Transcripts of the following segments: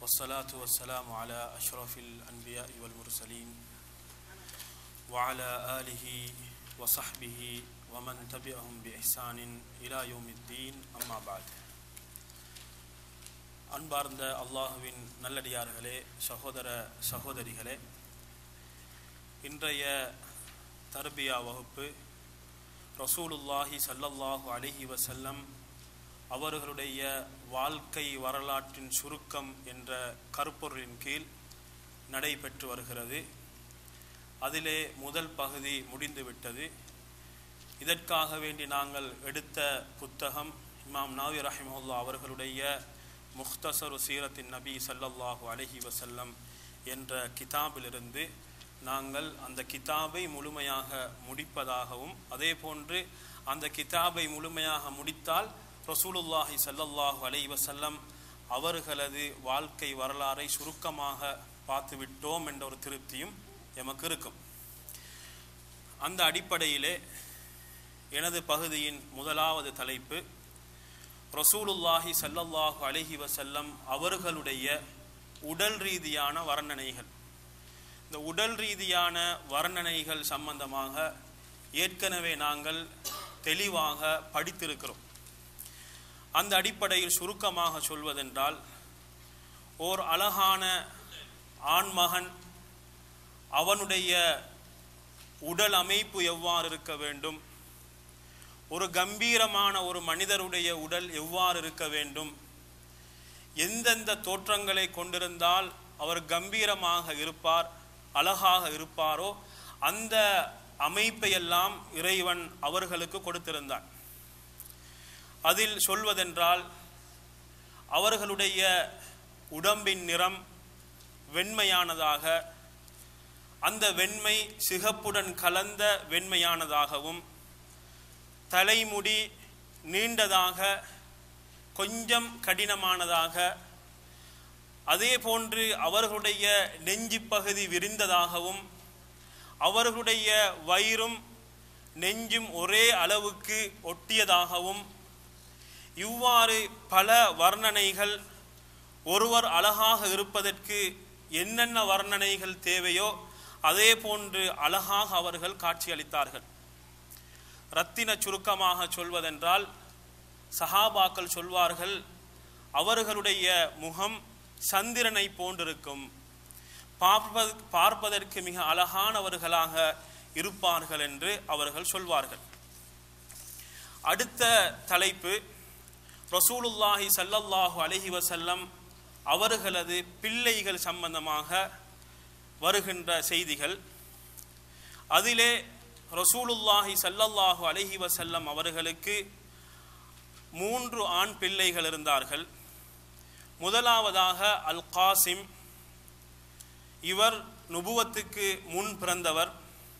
والصلاة والسلام على أشرف الأنبياء والمرسلين وعلى آله وصحبه ومن تبعهم بإحسان إلى يوم الدين أما بعد. அன்பார்ந்த அல்லாஹுவின் நல்லடியார்களே, சகோதர சகோதரிகளே, இன்றைய தர்பியா வகுப்பு ரசூலுல்லாஹி ஸல்லல்லாஹு அலைஹி வஸல்லம் அவர்களுடைய வாழ்க்கை வரலாற்றின் சுருக்கம் என்ற கருப்பொருளின் கீழ் நடைபெற்று வருகிறது. அதிலே முதல் பகுதி முடிந்துவிட்டது. இதற்காக வேண்டி நாங்கள் எடுத்த புத்தகம் இமாம் நவவி ரஹிமஹுல்லாஹ் அவர்களுடைய முக்தஸரு சீரத்தின் நபி ஸல்லல்லாஹு அலைஹி வஸல்லம் என்ற கிதாபிலிருந்து நாங்கள் அந்த கிதாபை முழுமையாக முடிப்பதாகவும், அதே போன்று அந்த கிதாபை முழுமையாக முடித்தால் ரசூலுல்லாஹி ஸல்லல்லாஹு அலைஹி வஸல்லம் அவர்களது வாழ்க்கை வரலாறை சுருக்கமாக பார்த்துவிட்டோம் என்ற ஒரு திருப்தியும் எமக்கு இருக்கும். அந்த அடிப்படையிலே எனது பகுதியின் முதலாவது தலைப்பு ரசூலுல்லாஹி ஸல்லல்லாஹு அலைஹி வஸல்லம் அவர்களுடைய உடல் ரீதியான வர்ணனைகள். இந்த உடல் ரீதியான வர்ணனைகள் சம்பந்தமாக ஏற்கனவே நாங்கள் தெளிவாக படித்திருக்கிறோம். அந்த அடிப்படையில் சுருக்கமாக சொல்வதென்றால், ஓர் அழகான ஆண்மகன் அவனுடைய உடல் அமைப்பு எவ்வாறு இருக்க வேண்டும், ஒரு கம்பீரமான ஒரு மனிதருடைய உடல் எவ்வாறு இருக்க வேண்டும், எந்தெந்த தோற்றங்களை கொண்டிருந்தால் அவர் கம்பீரமாக இருப்பார், அழகாக இருப்பாரோ அந்த அமைப்பையெல்லாம் இறைவன் அவர்களுக்கு கொடுத்திருந்தான். அதில் சொல்வதென்றால், அவர்களுடைய உடம்பின் நிறம் வெண்மையானதாக, அந்த வெண்மை சிகப்புடன் கலந்த வெண்மையானதாகவும், தலைமுடி நீண்டதாக கொஞ்சம் கடினமானதாக, அதே போன்று அவர்களுடைய நெஞ்சு பகுதி விரிந்ததாகவும், அவர்களுடைய வயிறும் நெஞ்சும் ஒரே அளவுக்கு ஒட்டியதாகவும், இவ்வாறு பல வர்ணனைகள் ஒருவர் அழகாக இருப்பதற்கு என்னென்ன வர்ணனைகள் தேவையோ அதே போன்று அழகாக அவர்கள் காட்சியளித்தார்கள். இரத்தின சுருக்கமாக சொல்வதென்றால், சஹாபாக்கள் சொல்வார்கள், அவர்களுடைய முகம் சந்திரனை போன்றிருக்கும், பார்ப்பதற்கு மிக அழகானவர்களாக இருப்பார்கள் என்று அவர்கள் சொல்வார்கள். அடுத்த தலைப்பு ரசூலுல்லாஹி ஸல்லல்லாஹு அலைஹி வஸல்லம் அவர்களது பிள்ளைகள் சம்பந்தமாக வருகின்ற செய்திகள். அதிலே ரசூலுல்லாஹி ஸல்லல்லாஹு அலைஹி வஸல்லம் அவர்களுக்கு 3 ஆண் பிள்ளைகள் இருந்தார்கள். முதலாவதாக அல் காசிம், இவர் நுபுவத்துக்கு முன் பிறந்தவர்.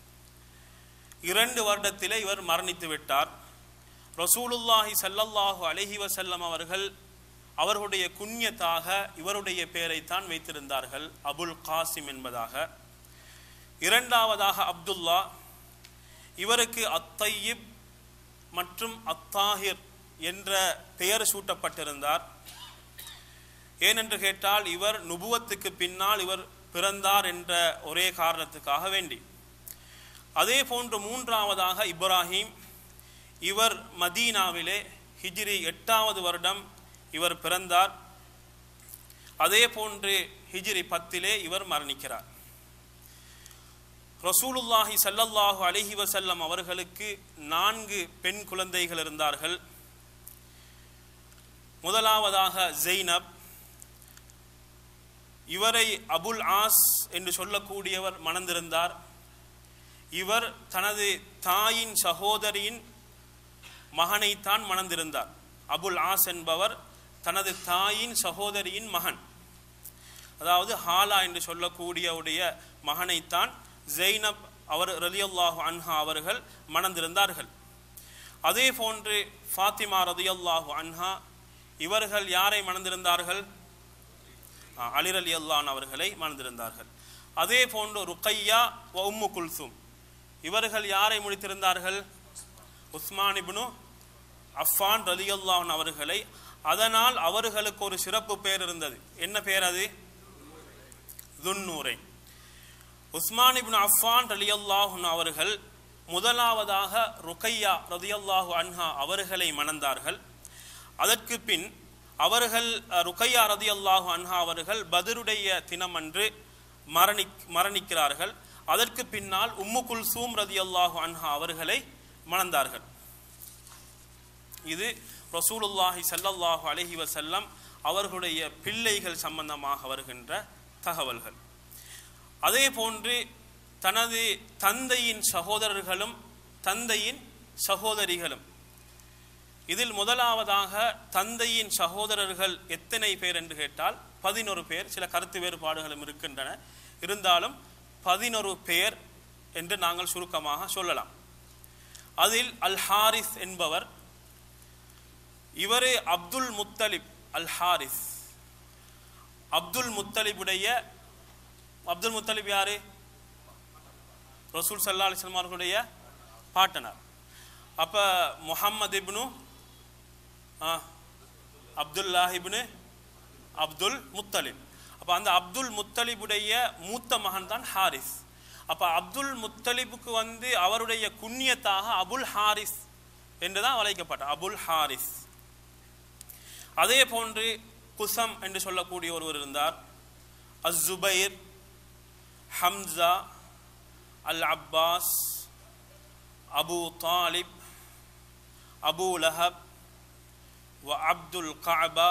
2 வருடத்திலே இவர் மரணித்து விட்டார். ரசூலுல்லாஹி ஸல்லல்லாஹு அலைஹி வஸல்லம் அவர்கள் அவர்களுடைய குன்யத்தாக இவருடைய பெயரைத்தான் வைத்திருந்தார்கள், அபுல் காசிம் என்பதாக. இரண்டாவதாக அப்துல்லா, இவருக்கு அத்தையிப் மற்றும் அத்தாஹிர் என்ற பெயர் சூட்டப்பட்டிருந்தார். ஏனென்று கேட்டால், இவர் நுபுவத்துக்கு பின்னால் இவர் பிறந்தார் என்ற ஒரே காரணத்துக்காக வேண்டி. அதே போன்று மூன்றாவதாக இப்ராஹிம், இவர் மதீனாவிலே ஹிஜ்ரி 8வது வருடம் இவர் பிறந்தார். அதே போன்று ஹிஜ்ரி 10 இவர் மரணிக்கிறார். ரசூலுல்லாஹி ஸல்லல்லாஹு அலைஹி வஸல்லம் அவர்களுக்கு 4 பெண் குழந்தைகள் இருந்தார்கள். முதலாவதாக ஜெய்னப், இவரை அபுல் ஆஸ் என்று சொல்லக்கூடியவர் மணந்திருந்தார். இவர் தனது தாயின் சகோதரியின் மகனைத்தான் மணந்திருந்தார். அபுல் ஆஸ் என்பவர் தனது தாயின் சகோதரியின் மகன், அதாவது ஹாலா என்று சொல்லக்கூடியவுடைய மகனைத்தான் ஜெய்னப் அவர் ரலியல்லாஹு அன்ஹா அவர்கள் மணந்திருந்தார்கள். அதே போன்று ஃபாத்திமா ரலியல்லாஹு அன்ஹா, இவர்கள் யாரை மணந்திருந்தார்கள்? அலி ரலியல்லாஹு அவர்களை மணந்திருந்தார்கள். அதே போன்று ருக்கையா வ உம்மு குல்சும், இவர்கள் யாரை முடித்திருந்தார்கள்? உஸ்மான் இப்னு அஃபான் ரலியல்லாஹு அவர்களை அதனால் அவர்களுக்கு ஒரு சிறப்பு பெயர் இருந்தது. என்ன பெயர் அது? துன்னூரை. உஸ்மான் இப்னு அஃபான் ரலியல்லாஹு அன்ஹு அவர்கள் முதலாவதாக ருக்கையா ரலியல்லாஹு அன்ஹா அவர்களை மணந்தார்கள். அதற்கு பின் அவர்கள் ருக்கையா ரலியல்லாஹு அன்ஹா அவர்கள் பத்ருடைய தினமன்று மரணிக்கிறார்கள். அதற்கு பின்னால் உம்மு குல்சூம் ரலியல்லாஹு அன்ஹா அவர்களை மணந்தார்கள். இது ரசூலுல்லாஹி ஸல்லல்லாஹு அலைஹி வஸல்லம் அவர்களுடைய பிள்ளைகள் சம்பந்தமாக வருகின்ற தகவல்கள். அதே போன்று தனது தந்தையின் சகோதரர்களும் தந்தையின் சகோதரிகளும். இதில் முதலாவதாக தந்தையின் சகோதரர்கள் எத்தனை பேர் என்று கேட்டால் 11 பேர். சில கருத்து வேறுபாடுகளும் இருக்கின்றன. இருந்தாலும் 11 பேர் என்று நாங்கள் சுருக்கமாக சொல்லலாம். அதில் அல் ஹாரிஸ் என்பவர், இவரே Abdul Muttalib. Al Harith Abdul முத்தலிபுடைய, அப்துல் முத்தலிப் யாரு? ரசூல் ஸல்லல்லாஹு அலைஹி வஸல்லம் அவர்களுடைய பாட்டனார். அப்ப முஹம்மது இப்னு அப்துல்லாஹ் இப்னு அப்துல் முத்தலிப். அப்ப அந்த அப்துல் முத்தலிபுடைய மூத்த மகன் தான் ஹாரிஸ். அப்ப அப்துல் முத்தலிபுக்கு அவருடைய குன்னியத்தாக அபுல் ஹாரிஸ் என்றுதான் அழைக்கப்பட்டார், அபுல் ஹாரிஸ். அதே போன்று குசம் என்று சொல்லக்கூடிய ஒருவர் இருந்தார். Zubair, Hamza, Al Abbas, Abu Talib, Abu Lahab, வ அப்துல் கஅபா.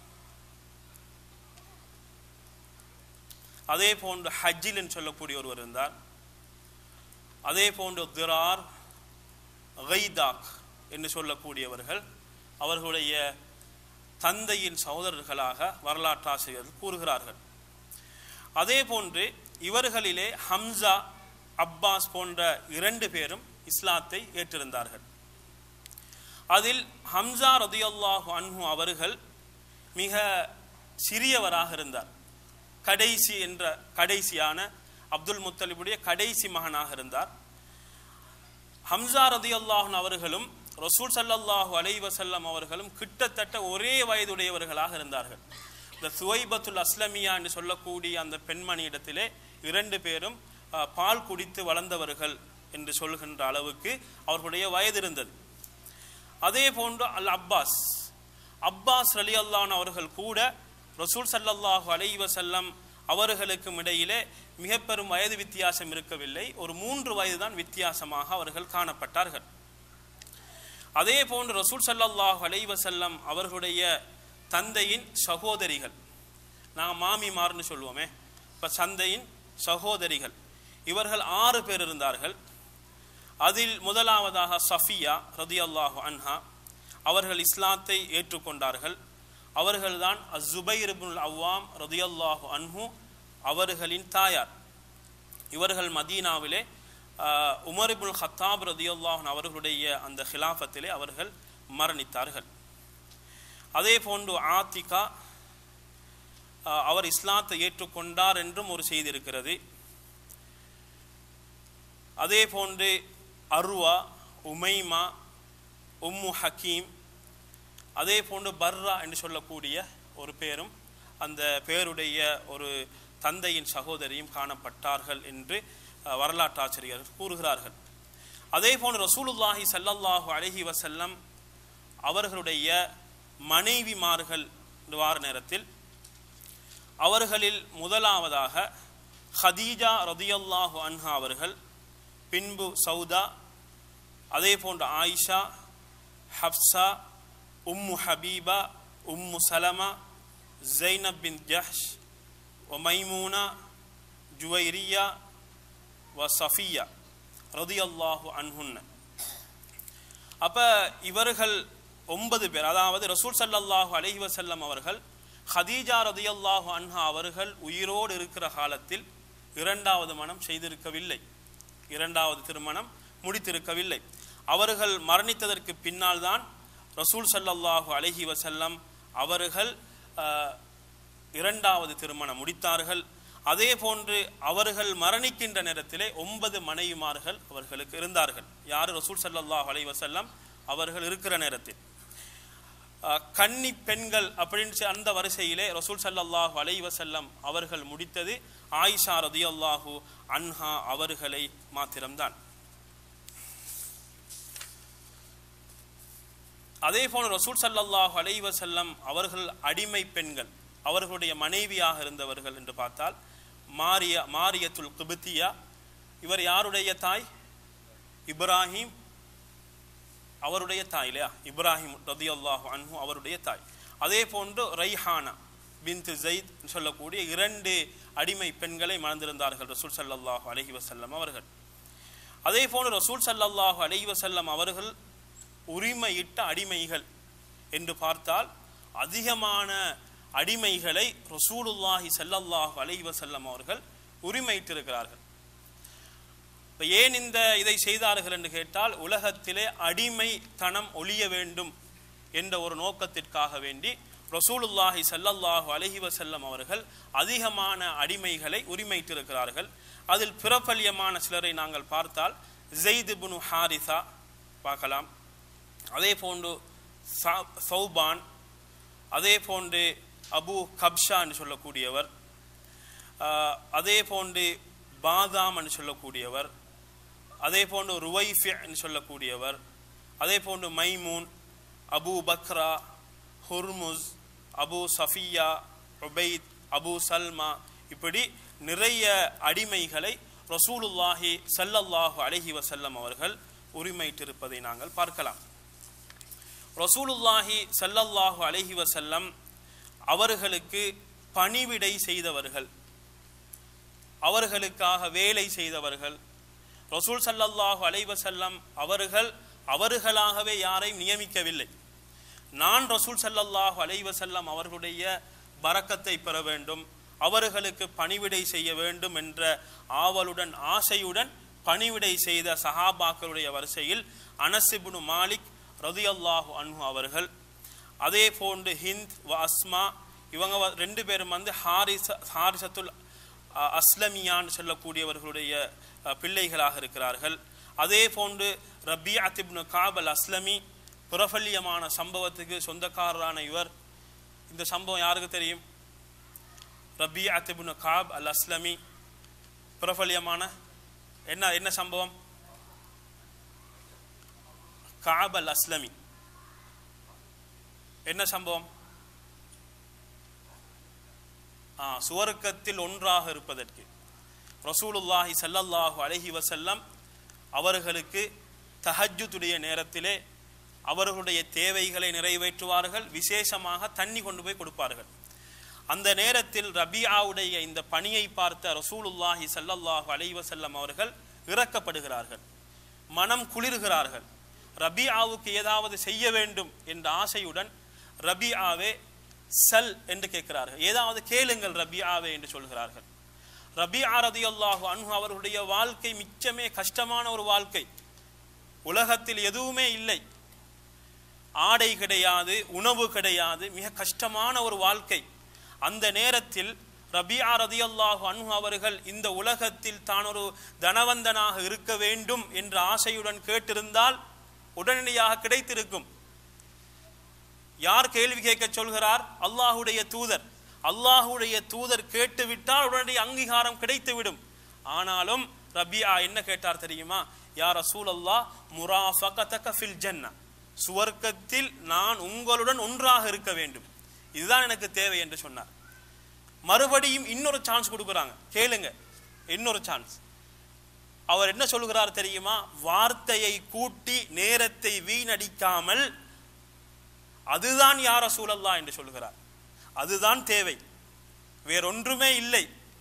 அதே போன்று ஹஜ்ஜில் என்று சொல்லக்கூடிய ஒருவர் இருந்தார். அதே போன்று திரார், கைதாக் என்று சொல்லக்கூடியவர்கள் அவர்களுடைய தந்தையின் சகோதரர்களாக வரலாற்றாசிரியர்கள் கூறுகிறார்கள். அதே போன்று இவர்களிலே ஹம்சா, அப்பாஸ் போன்ற 2 பேரும் இஸ்லாத்தை ஏற்றிருந்தார்கள். அதில் ஹம்சா ரலியல்லாஹு அன்ஹு அவர்கள் மிக சிறியவராக இருந்தார். கடைசியான அப்துல் முத்தலிபுடைய கடைசி மகனாக இருந்தார். ஹம்சா ரலியல்லாஹு அன்ஹு அவர்களும் ரசூல் ஸல்லல்லாஹு அலைஹி வஸல்லம் அவர்களும் கிட்டத்தட்ட ஒரே வயதுடையவர்களாக இருந்தார்கள். இந்த சுவைபத்துல் அஸ்லமியா என்று சொல்லக்கூடிய அந்த பெண்மணியிடத்திலே 2 பேரும் பால் குடித்து வளர்ந்தவர்கள் என்று சொல்கின்ற அளவுக்கு அவர்களுடைய வயது இருந்தது. அதே போன்று அல் அப்பாஸ் ரலியல்லாஹு அன்ஹு அவர்கள் கூட ரசூல் ஸல்லல்லாஹு அலைஹி வஸல்லம் அவர்களுக்கும் இடையிலே மிக பெரும் வயது வித்தியாசம் இருக்கவில்லை. ஒரு 3 வயது தான் வித்தியாசமாக அவர்கள் காணப்பட்டார்கள். அதே போன்று ரசூல் ஸல்லல்லாஹு அலைஹி வஸல்லம் அவர்களுடைய தந்தையின் சகோதரிகள், நாங்கள் மாமிமார்னு சொல்லுவோமே, இப்போ தந்தையின் சகோதரிகள் இவர்கள் 6 பேர் இருந்தார்கள். அதில் முதலாவதாக சஃபியா ரலியல்லாஹு அன்ஹா அவர்கள் இஸ்லாத்தை ஏற்றுக்கொண்டார்கள். அவர்கள்தான் அஸ்ஸுபைர் இப்னுல் அவ்வாம் ரலியல்லாஹு அன்ஹு அவர்களின் தாயார். இவர்கள் மதீனாவிலே உமர் இப்னுல் கத்தாப் ரலியல்லாஹு அன்ஹு அவர்களுடைய அந்த ஹிலாஃபத்திலே அவர்கள் மரணித்தார்கள். அதே போன்று ஆத்திகா அவர் இஸ்லாத்தை ஏற்றுக்கொண்டார் என்றும் ஒரு செய்தி இருக்கிறது. அதே போன்று அர்வா, உமைமா, உம்மு ஹக்கீம், அதே போன்று பர்ரா என்று சொல்லக்கூடிய ஒரு பேரும் அந்த பேருடைய ஒரு தந்தையின் சகோதரியும் காணப்பட்டார்கள் என்று வரலாற்றாசிரியர்கள் கூறுகிறார்கள். அதே போன்று ரசூலுல்லாஹி ஸல்லல்லாஹு அலைஹி வஸல்லம் அவர்களுடைய மனைவிமார்கள் வார நேரத்தில் அவர்களில் முதலாவதாக ஹதீஜா ரலியல்லாஹு அன்ஹா அவர்கள், பின்பு சௌதா, அதே போன்று Aisha, Hafsa, Umm Habiba, Umm Salama, Zainab bin Jahsh, Maimuna, Juwairiya, Safiya ரலியல்லாஹு அன்ஹுன்ன. அப்ப இவர்கள் 9 பேர். அதாவது ரசூல் ஸல்லல்லாஹு அலைஹி வஸல்லம் அவர்கள் ஹதீஜா ரலியல்லாஹு அன்ஹா அவர்கள் உயிரோடு இருக்கிற காலத்தில் 2வது மனம் செய்திருக்கவில்லை, 2வது திருமணம் முடித்திருக்கவில்லை. அவர்கள் மரணித்ததற்கு பின்னால் தான் ரசூல் ஸல்லல்லாஹு அலைஹி வஸல்லம் அவர்கள் 2வது திருமணம் முடித்தார்கள். அதே போன்று அவர்கள் மரணிக்கின்ற நேரத்திலே 9 மனைவிமார்கள் அவர்களுக்கு இருந்தார்கள். யார்? ரசூல் ஸல்லல்லாஹு அலைஹி வஸல்லம் அவர்கள் இருக்கிற நேரத்தில். கன்னி பெண்கள் அப்படின்னு அந்த வரிசையிலே ரசூல் ஸல்லல்லாஹு அலைஹி வஸல்லம் அவர்கள் முடித்தது ஆயிஷா ரலியல்லாஹு அன்ஹா அவர்களை மாத்திரம்தான். அதே போல ரசூல் ஸல்லல்லாஹு அலைஹி வஸல்லம் அவர்கள் அடிமை பெண்கள் அவர்களுடைய மனைவியாக இருந்தவர்கள் என்று பார்த்தால் மாரியத்துல் கிப்தியா, இவர் யாருடைய தாய்? இப்ராஹிம் அவருடைய தாய் இல்லையா, இப்ராஹிம் ரலியல்லாஹு அன்ஹு அவருடைய தாய். அதே போன்று ரைஹானா பின்த் ஸைத் சொல்லக்கூடிய 2 அடிமை பெண்களை மணந்திருந்தார்கள் ரசூல் ஸல்லல்லாஹு அலைஹி வஸல்லம் அவர்கள். அதே போன்று ரசூல் ஸல்லல்லாஹு அலைஹி வஸல்லம் அவர்கள் உரிமையிட்ட அடிமைகள் என்று பார்த்தால் அதிகமான அடிமைகளை ரசூலுல்லாஹி ஸல்லல்லாஹு அலைஹி வஸல்லம் அவர்கள் உரிமையிட்டிருக்கிறார்கள். ஏன் இதை செய்தார்கள் என்று கேட்டால், உலகத்திலே அடிமைத்தனம் ஒழிய வேண்டும் என்ற ஒரு நோக்கத்திற்காக வேண்டி ரசூலுல்லாஹி ஸல்லல்லாஹு அலைஹி வஸல்லம் அவர்கள் அதிகமான அடிமைகளை உரிமையிட்டிருக்கிறார்கள். அதில் பிரபல்யமான சிலரை நாங்கள் பார்த்தால் ஸைத் இப்னு ஹாரிஸா பார்க்கலாம், அதே போன்று சௌபான், அதே போன்று அபு கப்ஷா என்று சொல்லக்கூடியவர், அதே போன்று பாதாம் என்று சொல்லக்கூடியவர், அதே போன்று ருவைஃபி என்று சொல்லக்கூடியவர், அதே போன்று Maimun, Abu Bakra, Hurmuz, Abu Safiya, Ubaid, Abu Salma, இப்படி நிறைய அடிமைகளை ரசூலுல்லாஹி ஸல்லல்லாஹு அலைஹி வஸல்லம் அவர்கள் உரிமையிட்டிருப்பதை நாங்கள் பார்க்கலாம். ரசூலுல்லாஹி ஸல்லல்லாஹு அலைஹி வஸல்லம் அவர்களுக்கு பணிவிடை செய்தவர்கள், அவர்களுக்காக வேலை செய்தவர்கள். ரசூல் ஸல்லல்லாஹு அலைஹி வஸல்லம் அவர்களாகவே யாரையும் நியமிக்கவில்லை. நான் ரசூல் ஸல்லல்லாஹு அலைஹி வஸல்லம் அவர்களுடைய பரக்கத்தை பெற வேண்டும், அவர்களுக்கு பணிவிடை செய்ய வேண்டும் என்ற ஆவலுடன் ஆசையுடன் பணிவிடை செய்த சஹாபாக்களுடைய வரிசையில் அனஸ் இப்னு மாலிக் ரலியல்லாஹு அன்ஹு அவர்கள், அதே போன்று ஹிந்த் வ அஸ்மா, இவங்க 2 பேரும் ஹாரிசத்துல் அஸ்லமியான் சொல்லக்கூடியவர்களுடைய பிள்ளைகளாக இருக்கிறார்கள். அதே போன்று ரபியத் இப்னு காப் அல் அஸ்லமி, பிரபல்யமான சம்பவத்துக்கு சொந்தக்காரரான இவர். இந்த சம்பவம் யாருக்கு தெரியும்? ரபியத் இப்னு காப் அல் அஸ்லமி பிரபல்யமான என்ன சம்பவம்? காப் அல் அஸ்லமி என்ன சம்பவம்? சுவர்க்கத்தில் ஒன்றாக இருப்பதற்கு ரசூலுல்லாஹி ஸல்லல்லாஹு அலைஹி வஸல்லம் அவர்களுக்கு தஹஜ்ஜுடைய நேரத்திலே அவர்களுடைய தேவைகளை நிறைவேற்றுவார்கள், விசேஷமாக தண்ணி கொண்டு போய் கொடுப்பார்கள். அந்த நேரத்தில் ரபியாவுடைய இந்த பணியை பார்த்த ரசூலுல்லாஹி ஸல்லல்லாஹு அலைஹி வஸல்லம் அவர்கள் இரக்கப்படுகிறார்கள், மனம் குளிர்கிறார்கள். ரபியாவுக்கு ஏதாவது செய்ய வேண்டும் என்ற ஆசையுடன் ரபியாவே சல் என்று கேட்கிறார்கள், ஏதாவது கேளுங்கள் ரபியாவே என்று சொல்கிறார்கள். ரபியா ரலியல்லாஹு அன்ஹு அவர்களுடைய வாழ்க்கை மிச்சமே கஷ்டமான ஒரு வாழ்க்கை. உலகத்தில் எதுவுமே இல்லை, ஆடை கிடையாது, உணவு கிடையாது, மிக கஷ்டமான ஒரு வாழ்க்கை. அந்த நேரத்தில் ரபியா ரலியல்லாஹு அன்ஹு அவர்கள் இந்த உலகத்தில் தான் ஒரு தனவந்தனாக இருக்க வேண்டும் என்ற ஆசையுடன் கேட்டிருந்தால் உடனடியாக கிடைத்திருக்கும். யார் கேள்வி கேட்க சொல்கிறார்? அல்லாஹுடைய தூதர். அல்லாஹுடைய தூதர் கேட்டுவிட்டால் உடனடி அங்கீகாரம் கிடைத்துவிடும். ஆனாலும் ரபியா என்ன கேட்டார் தெரியுமா? யா ரசூலல்லாஹ், முராஃபகதக ஃபில் ஜன்னah, சுவர்க்கத்தில் நான் உங்களுடன் ஒன்றாக இருக்க வேண்டும், இதுதான் எனக்கு தேவை என்று சொன்னார். மறுபடியும் இன்னொரு சான்ஸ் கொடுக்குறாங்க, கேளுங்க, இன்னொரு சான்ஸ். அவர் என்ன சொல்கிறார் தெரியுமா? வார்த்தையை கூட்டி நேரத்தை வீணடிக்காமல் அதுதான் யா ரசூலல்லாஹ் என்று சொல்கிறார். அதுதான் தேவை, வேறொன்றுமே இல்லை.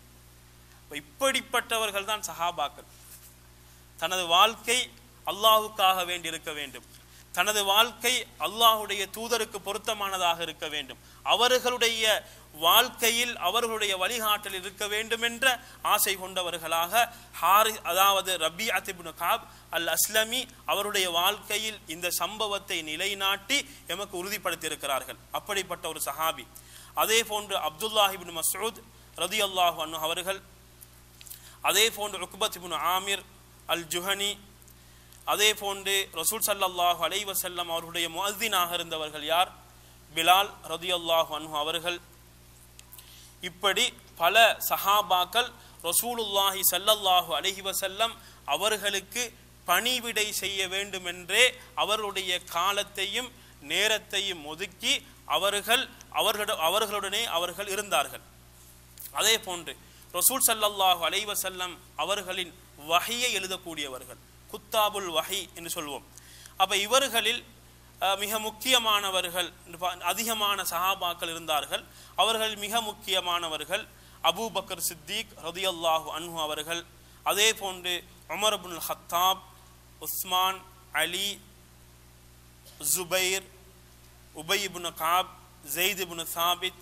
இப்படிப்பட்டவர்கள் தான் சஹாபாக்கள். தனது வாழ்க்கை அல்லாஹுக்காக வேண்டி இருக்க வேண்டும், தனது வாழ்க்கை அல்லாஹுடைய தூதருக்கு பொருத்தமானதாக இருக்க வேண்டும், அவர்களுடைய வாழ்க்கையில் அவர்களுடைய வழிகாட்டல் இருக்க வேண்டும் என்ற ஆசை கொண்டவர்களாக அதாவது ரபியத் இப்னு காப் அல் அஸ்லமி அவருடைய வாழ்க்கையில் இந்த சம்பவத்தை நிலைநாட்டி எமக்கு உறுதிப்படுத்தி இருக்கிறார்கள். அப்படிப்பட்ட ஒரு சஹாபி. அதே போன்று அப்துல்லாஹ் இப்னு மஸ்ஊத் ரலியல்லாஹு அன்ஹு அவர்கள், அதே போன்று உக்பத் இப்னு ஆமிர் அல் ஜுஹனி, அதே போன்று ரசூல் ஸல்லல்லாஹு அலைஹி வஸல்லம் அவருடைய முஅஸ்ஸினாக இருந்தவர்கள் யார்? பிலால் ரதியல்லாஹு அன்ஹு அவர்கள், இப்படி பல சஹாபாக்கள் ரசூலுல்லாஹி ஸல்லல்லாஹு அலைஹி வஸல்லம் அவர்களுக்கு பணிவிடை செய்ய வேண்டும் என்றே அவருடைய காலத்தையும் நேரத்தையும் ஒதுக்கி அவர்களுடனே அவர்கள் இருந்தார்கள். அதே போன்று ரசூல் ஸல்லல்லாஹு அலைஹி வஸல்லம் அவர்களின் வஹியை எழுதக்கூடியவர்கள், குத்தாபுல் வஹி என்று சொல்வோம். அப்ப இவர்களில் மிக முக்கியமானவர்கள், அதிகமான சஹாபாக்கள் இருந்தார்கள். அவர்கள் மிக முக்கியமானவர்கள் அபூபக்கர் சித்திக் ரதியல்லாஹு அன்ஹு அவர்கள், அதே போன்று Umar ibnul Khattab, Usman, Ali, Zubair, Ubai ibn Kab, Zaid ibn Thabit,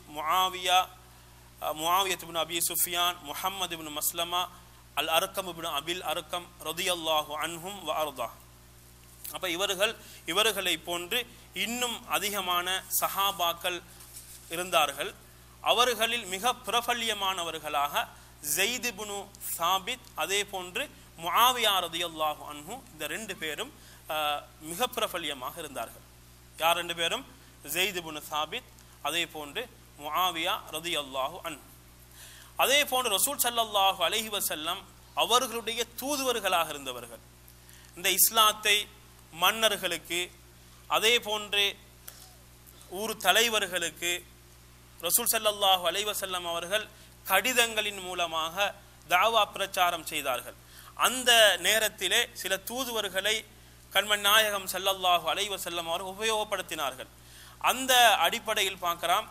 Muawiya இப்னு அபி சுஃபியான், முஹம்மது இப்னு மஸ்லமா, அல் அர்கம் இப்னு அபில் அர்கம் ரதியல்லாஹு அன்ஹும் வ அர்தா. அப்ப இவர்களை போன்று இன்னும் அதிகமான சஹாபாக்கள் இருந்தார்கள். அவர்களில் மிக பிரபல்யமானவர்களாக ஸெய்த் இப்னு சாபித், அதே போன்று முஆவியா ரதியல்லாஹு அன்ஹு, இந்த ரெண்டு பேரும் மிக பிரபல்யமாக இருந்தார்கள். யார் ரெண்டு பேரும்? ஸெய்த் இப்னு சாபித், அதே போன்று முஆவியா ரதியல்லாஹு அன்ஹு. அதே போன்று ரசூல் ஸல்லல்லாஹு அலைஹி வஸல்லம் அவர்களுடைய தூதுவர்களாக இருந்தவர்கள். இந்த இஸ்லாத்தை மன்னர்களுக்கு, அதே போன்று ஊர் தலைவர்களுக்கு ரசூல் ஸல்லல்லாஹு அலைஹி வஸல்லம் அவர்கள் கடிதங்களின் மூலமாக தாவா பிரச்சாரம் செய்தார்கள். அந்த நேரத்திலே சில தூதுவர்களை கண்மணி நாயகம் ஸல்லல்லாஹு அலைஹி வஸல்லம் அவர்கள் உபயோகப்படுத்தினார்கள். அந்த அடிப்படையில் பார்க்கலாம்,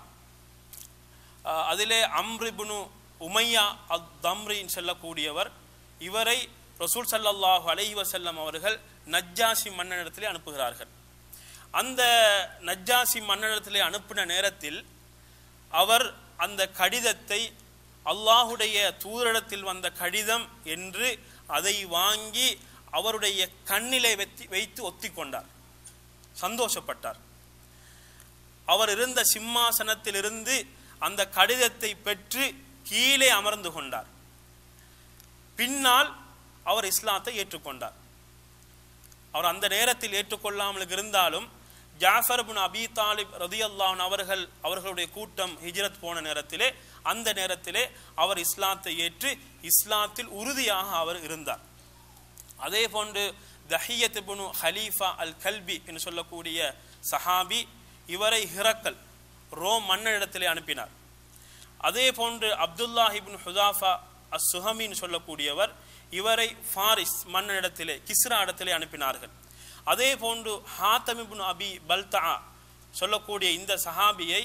அதிலே அம்ர் இப்னு உமையா அத்-தம்ரின்னு சொல்லக்கூடியவர், இவரை ரசூல் ஸல்லல்லாஹு அலைஹி வஸல்லம் அவர்கள் நஜ்ஜாசி மன்னனிடத்திலே அனுப்புகிறார்கள். அந்த நஜ்ஜாசி மன்னனிடத்திலே அனுப்பின நேரத்தில் அவர் அந்த கடிதத்தை அல்லாஹுடைய தூதரிடத்தில் வந்த கடிதம் என்று அதை வாங்கி அவருடைய கண்ணிலே வைத்து ஒத்திக்கொண்டார், சந்தோஷப்பட்டார். அவர் இருந்த சிம்மாசனத்தில் இருந்து அந்த கடிதத்தை பெற்று கீழே அமர்ந்து கொண்டார். பின்னால் அவர் இஸ்லாத்தை ஏற்றுக்கொண்டார். அவர் அந்த நேரத்தில் ஏற்றுக்கொள்ளாமல் இருந்தாலும் ஜாஃபர் இப்னு அபி தாலிப் ரதியல்லாஹு அன்ஹு அவர்களுடைய கூட்டம் ஹிஜ்ரத் போன நேரத்திலே, அந்த நேரத்திலே அவர் இஸ்லாத்தை ஏற்று இஸ்லாத்தில் உறுதியாக அவர் இருந்தார். அதே போன்று தஹியத் இப்னு ஹலீஃபா அல் கல்பி என்று சொல்லக்கூடிய சஹாபி, இவரை ஹிரக்கல் ரோம் மன்னனிடத்திலே அனுப்பினார். அதே போன்று அப்துல்லாஹ் இப்னு ஹுதாஃபா அஸ்-சுஹமின்னு சொல்லக்கூடியவர், இவரை ஃபாரிஸ் மன்னனிடத்திலே, கிஸ்ரா இடத்திலே அனுப்பினார்கள். அதே போன்று ஹாத்தம் இப்னு அபி பல்தா சொல்லக்கூடிய இந்த சஹாபியை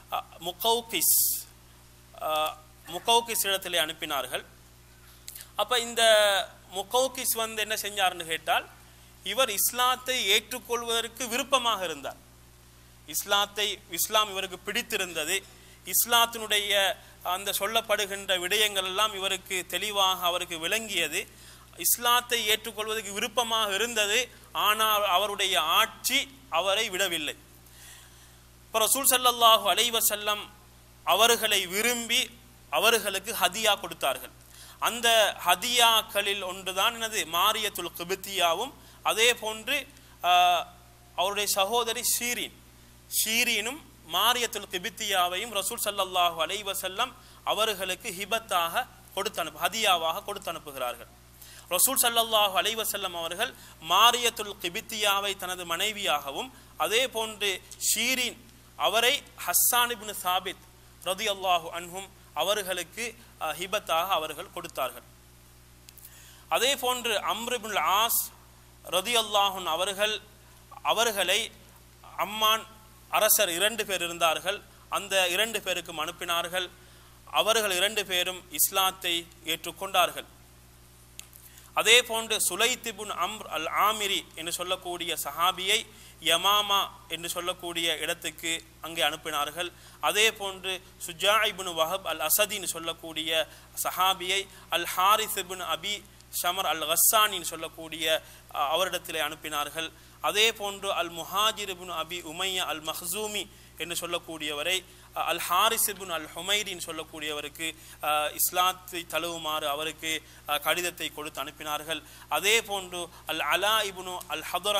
முகௌகிஸ் இடத்திலே அனுப்பினார்கள். அப்ப இந்த முகௌகிஸ் என்ன செஞ்சார்னு கேட்டால், இவர் இஸ்லாத்தை ஏற்றுக்கொள்வதற்கு விருப்பமாக இருந்தார். இஸ்லாம் இவருக்கு பிடித்திருந்தது. இஸ்லாத்தினுடைய அந்த சொல்லப்படுகின்ற விடயங்கள் எல்லாம் இவருக்கு தெளிவாக அவருக்கு விளங்கியது. இஸ்லாத்தை ஏற்றுக்கொள்வதற்கு விருப்பமாக இருந்தது. ஆனால் அவருடைய ஆட்சி அவரை விடவில்லை. இப்போ ரசூல் ஸல்லல்லாஹு அலைஹி வஸல்லம் அவர்களை விரும்பி அவர்களுக்கு ஹதியா கொடுத்தார்கள். அந்த ஹதியாக்களில் ஒன்றுதான் என்னது, மாரியத்துல் கிபித்தியாவும், அதே போன்று அவருடைய சகோதரி ஷீரீனும் மாரியத்துல் கிபித்தியாவையும் ரசூல் ஸல்லல்லாஹு அலைஹி வஸல்லம் அவர்களுக்கு ஹிபத்தாக ஹதியாவாக கொடுத்து அனுப்புகிறார்கள். ரசூல் ஸல்லல்லாஹு அலைஹி வஸல்லம் அவர்கள் மாரியத்துல் கிபித்தியாவை தனது மனைவியாகவும், அதே போன்று ஷீரீன் அவரை ஹஸ்ஸான் இப்னு சாபித் ரதியல்லாஹு அன்ஹும் அவர்களுக்கு ஹிபத்தாக அவர்கள் கொடுத்தார்கள். அதே போன்று அம்ர் இப்னுல் ஆஸ் ரதியல்லாஹு அவர்களை அம்மான் அரசர் 2 பேர் இருந்தார்கள், அந்த 2 பேருக்கும் அனுப்பினார்கள். அவர்கள் 2 பேரும் இஸ்லாத்தை ஏற்றுக்கொண்டார்கள். அதே போன்று சுலைத் இப்னு அம்ர் அல் ஆமிரி என்று சொல்லக்கூடிய சஹாபியை யமாமா என்று சொல்லக்கூடிய இடத்துக்கு அங்கே அனுப்பினார்கள். அதே போன்று சுஜா இப்னு வஹப் அல் அசதின்னு சொல்லக்கூடிய சஹாபியை அல் ஹாரிஸ் இப்னு அபி ஷமர் அல் கஸ்ஸானின்னு சொல்லக்கூடிய அவரிடத்திலே அனுப்பினார்கள். அதே போன்று அல் முஹாஜிர் இப்னு அபி உமையா அல் மஹ்சூமி என்று சொல்லக்கூடியவரை அல் ஹாரிஸ் இப்னு அல் ஹுமைரின்னு சொல்லக்கூடியவருக்கு இஸ்லாத்தை தழுவுமாறு அவருக்கு கடிதத்தை கொடுத்து அனுப்பினார்கள். அதே போன்று அல் அலா இப்னு அல் ஹதரமி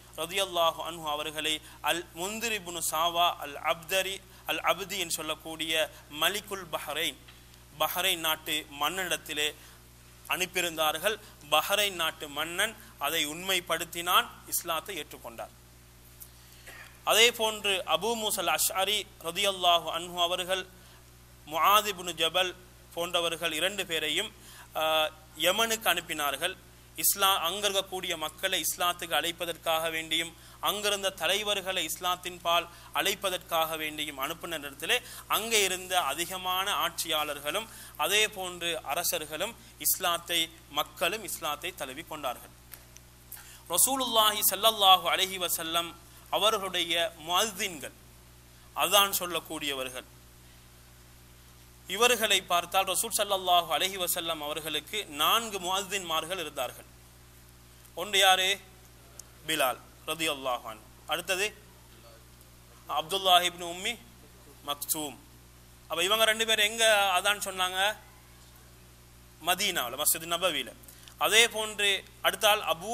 ரதியல்லாஹு அன்ஹு அவர்களை அல் முந்திர் இப்னு சாவா அல் அப்தி என்று சொல்லக்கூடிய மலிகுல் பஹ்ரைன் நாட்டு மன்னனிடத்திலே அனுப்பியிருந்தார்கள். பஹ்ரைன் நாட்டு மன்னன் அதை உண்மைப்படுத்தினான், இஸ்லாத்தை ஏற்றுக்கொண்டார். அதே போன்று அபூ மூஸல் அஷ்அரி ரதியல்லாஹு அன்ஹு அவர்கள், முஆத் இப்னு ஜபல் போன்றவர்கள் 2 பேரையும் யமனுக்கு அனுப்பினார்கள். அங்கிருக்கக்கூடிய மக்களை இஸ்லாத்துக்கு அழைப்பதற்காக வேண்டியும் அங்கிருந்த தலைவர்களை இஸ்லாத்தின் பால் அழைப்பதற்காக வேண்டியும் அனுப்பின இடத்திலே அங்கே இருந்த அதிகமான ஆட்சியாளர்களும் அதே போன்று அரசர்களும் மக்களும் இஸ்லாத்தை தழுவி கொண்டார்கள். ரசூலுல்லாஹி ஸல்லல்லாஹு அலைஹி வஸல்லம் அவர்களுடைய முஅஸ்ஸின்கள், அதான் சொல்லக்கூடியவர்கள், இவர்களை பார்த்தால் ரசூல் ஸல்லல்லாஹு அலைஹி வஸல்லம் அவர்களுக்கு 4 முஅஸ்ஸின்மார்கள் இருந்தார்கள். ஒன்று யாரு? பிலால் ரலியல்லாஹு அன்ஹு. அடுத்தது அப்துல்லாஹ் இப்னு உம்மி மக்தூம். அப்ப இவங்க 2 பேர் எங்க அதான் சொன்னாங்க? மதீனாவில், மஸ்ஜித் நபவியில். அதே போன்று அடுத்தால் அபு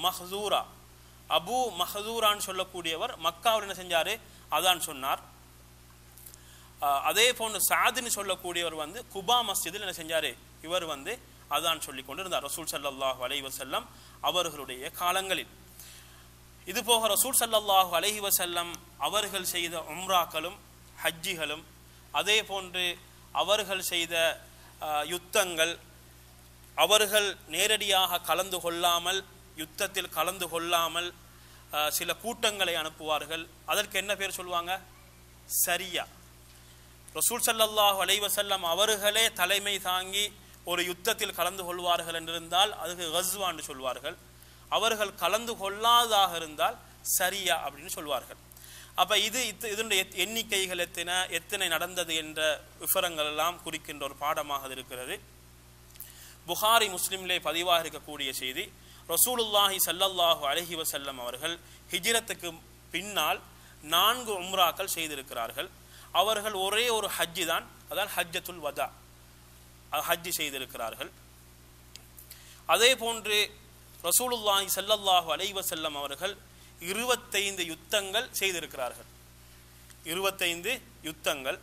மஹ்சூரான்னு சொல்லக்கூடியவர் மக்காவில் என்ன செஞ்சாரு? அதான் சொன்னார். அதே போன்று சாதுன்னு சொல்லக்கூடியவர் குபா மஸ்ஜிதில் என்ன செஞ்சாரு? இவர் அதான் சொல்லி கொண்டு இருந்தார் ரசூல் ஸல்லல்லாஹு அலைஹி வஸல்லம் அவர்களுடைய காலங்களில். இது போக ரசூல் ஸல்லல்லாஹு அலைஹி வஸல்லம் அவர்கள் செய்த உம்ராக்களும் ஹஜ்ஜிகளும் அதே போன்று அவர்கள் செய்த யுத்தங்கள், அவர்கள் நேரடியாக கலந்து கொள்ளாமல், யுத்தத்தில் கலந்து கொள்ளாமல் சில கூட்டங்களை அனுப்புவார்கள். அதற்கு என்ன பேர் சொல்லுவாங்க? சரியா. ரசூல் ஸல்லல்லாஹு அலைஹி வஸல்லம் அவர்களே தலைமை தாங்கி ஒரு யுத்தத்தில் கலந்து கொள்வார்கள் என்றிருந்தால் அதுக்கு கஸ்வா என்று சொல்வார்கள். அவர்கள் கலந்து கொள்ளாதாக இருந்தால் சரியா அப்படின்னு சொல்வார்கள். அப்ப இதனுடைய எண்ணிக்கைகள் எத்தனை நடந்தது என்ற விவரங்கள் எல்லாம் குறிக்கின்ற ஒரு பாடமாக இருக்கிறது. புகாரி முஸ்லிம்லே பதிவாக இருக்கக்கூடிய செய்தி, ரசூலுல்லாஹி ஸல்லல்லாஹு அலைஹி வஸல்லம் அவர்கள் ஹிஜ்ரத்துக்கு பின்னால் 4 உம்ராக்கள் செய்திருக்கிறார்கள். அவர்கள் ஒரே ஒரு ஹஜ்ஜி தான், அதான் ஹஜ்ஜத்துல் வதா, ஹஜ்ஜி செய்திருக்கிறார்கள். அதே போன்று ரசூலுல்லாஹி ஸல்லல்லாஹு அலைஹி வஸல்லம் அவர்கள் 25 யுத்தங்கள் செய்திருக்கிறார்கள். 25 யுத்தங்கள்.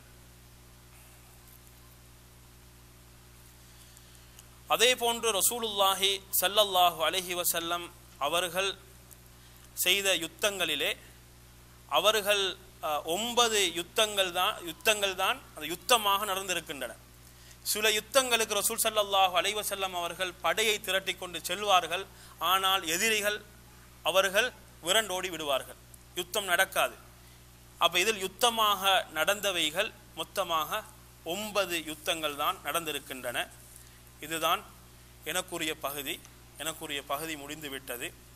அதே போன்று ரசூலுல்லாஹி ஸல்லல்லாஹு அலைஹி வஸல்லம் அவர்கள் செய்த யுத்தங்களிலே அவர்கள் 9 யுத்தங்கள் தான் அந்த யுத்தமாக நடந்திருக்கின்றன. சில யுத்தங்களுக்கு ரசூல் ஸல்லல்லாஹு அலைஹி வஸல்லம் அவர்கள் படையை திரட்டி கொண்டு செல்வார்கள். ஆனால் எதிரிகள் அவர்கள் விரண்டோடி விடுவார்கள், யுத்தம் நடக்காது. அப்ப இதில் யுத்தமாக நடந்தவைகள் மொத்தமாக 9 யுத்தங்கள் தான் நடந்திருக்கின்றன. இதுதான் எனக்குரிய பகுதி முடிந்து விட்டது.